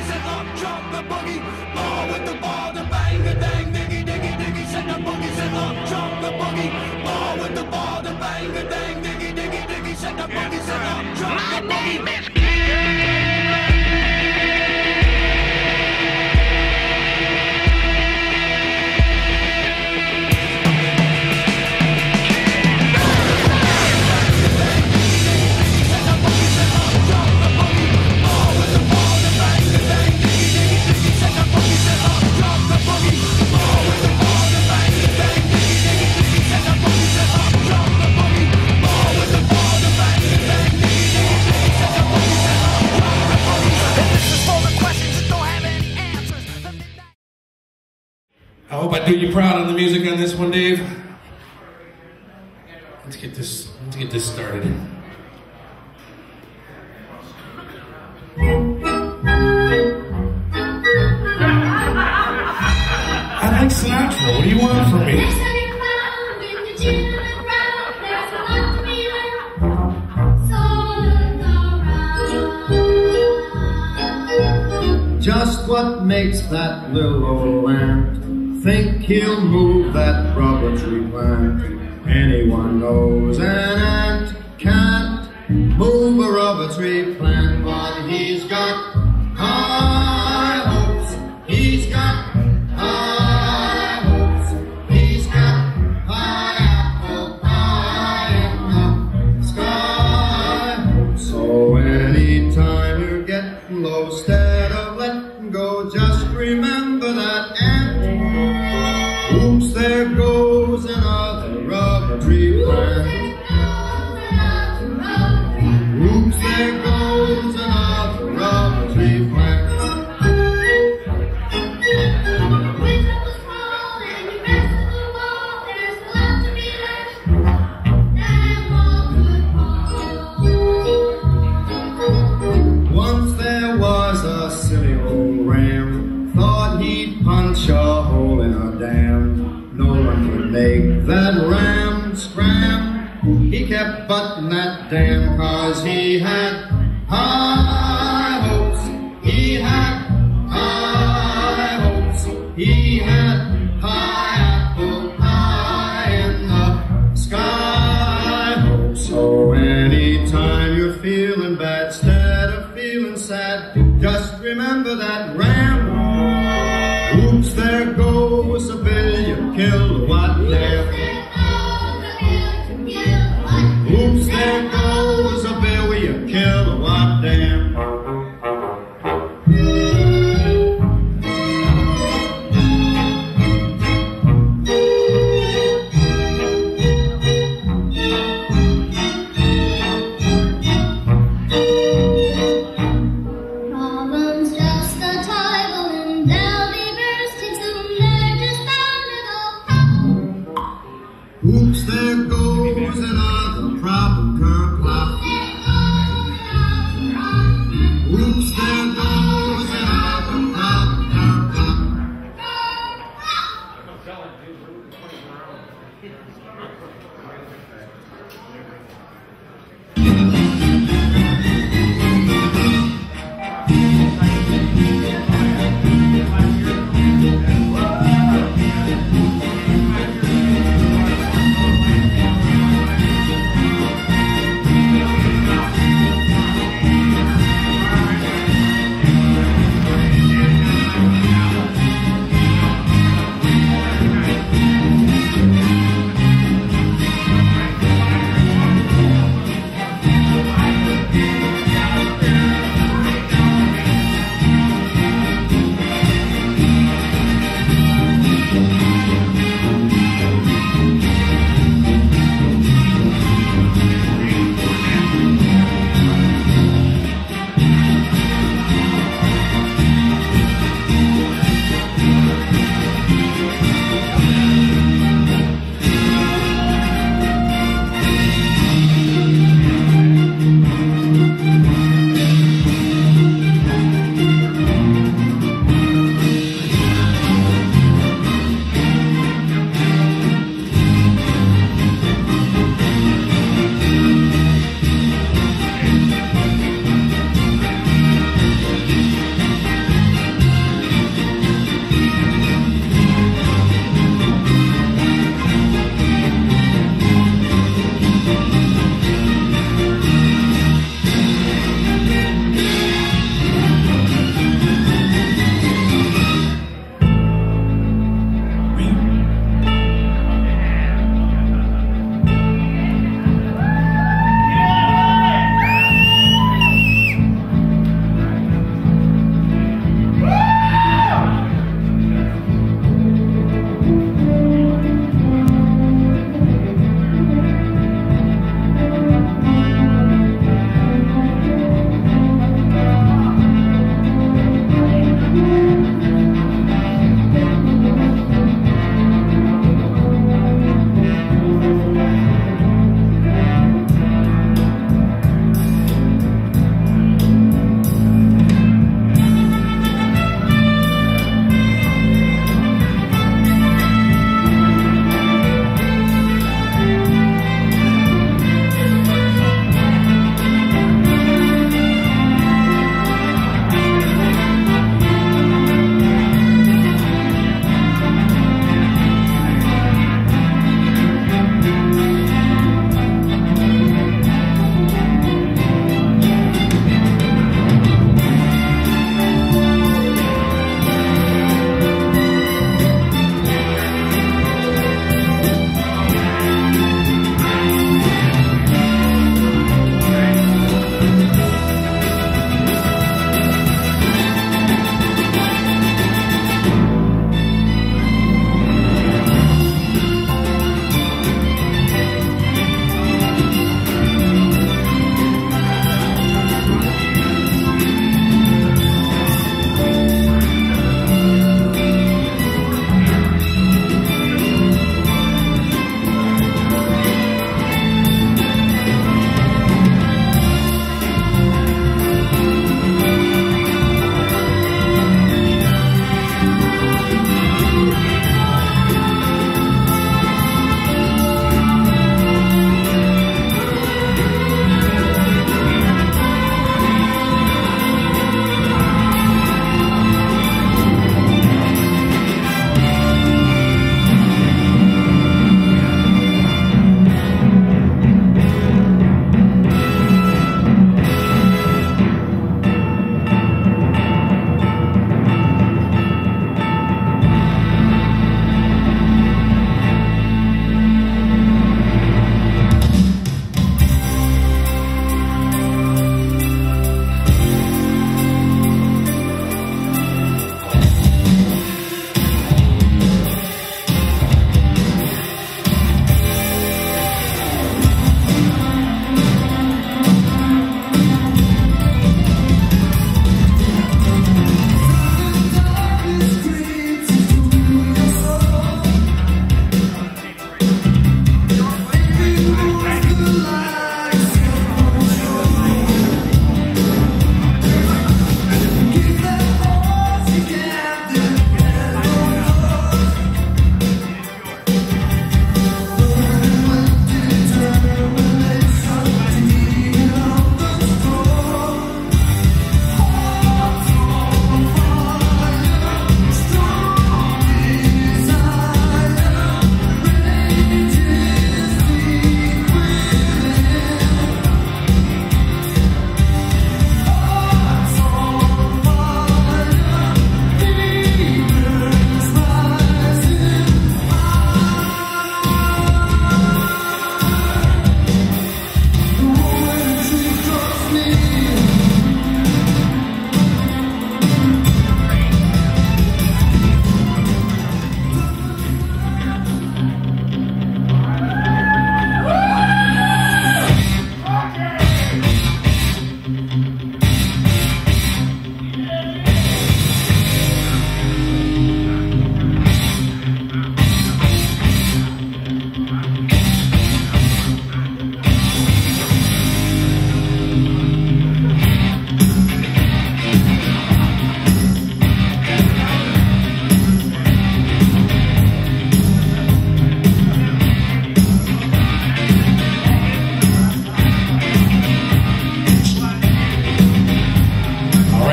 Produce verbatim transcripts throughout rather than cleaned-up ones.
boogie, set up, drop the boogie. Ball with the ball, the bang, the dang, diggy, diggy, diggy, set the boogie, set up, drop the boogie. Ball with the ball, the bang, the dang, diggy, diggy, diggy, set the boogie, set up, drop the boogie. My name is I hope I do you proud on the music on this one, Dave. Let's get this, let's get this started. I like Sinatra. What do you want from me? Just what makes that little old ant think he'll move that rubber tree plant? Anyone knows an ant can't move a rubber tree plant, but he's got high hopes. He's got high hopes. He's got high apple pie in the sky. So anytime you're getting low, instead of letting go, just remember that ant. Oops, there goes another rubber tree plant. Oops, there goes another rubber tree plant. Once there was a silly old ram, thought he'd punch a hole in a dam. No one could make that ram scram. He kept butting that dam cause he had high hopes. He had high hopes. He had high apple pie in the sky. So anytime you're feeling bad, instead of feeling sad, just remember that ram. Oops, there goes a billion kilowatt lamp. Oops, there goes a billion kilowatt dam.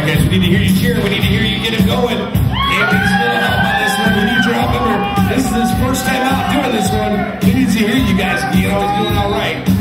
guys. We need to hear you cheer. We need to hear you get him going. Andy's a little help on this one. We need your help. Remember, this is his first time out doing this one. He needs to hear you guys. You know, he's doing all right.